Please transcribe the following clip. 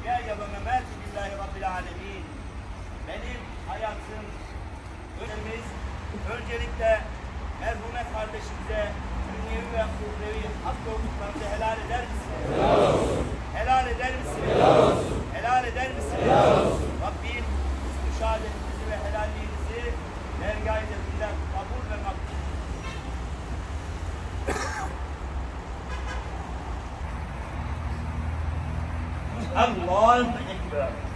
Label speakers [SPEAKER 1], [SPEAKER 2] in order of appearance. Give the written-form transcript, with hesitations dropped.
[SPEAKER 1] mahyaya ve memati billahi rabbil alemin. Benim hayatım, öncelikle merhume kardeşimize dünyevi ve uhrevi hak ve hukuklarını helal eder misin? Helal olsun. Helal eder misin? Helal olsun. Helal eder misin? Helal olsun. Rabbim müşahadetinizi ve helalliğinizi dergâh-ı izzetinden kabul ve makbul. Allahu Ekber.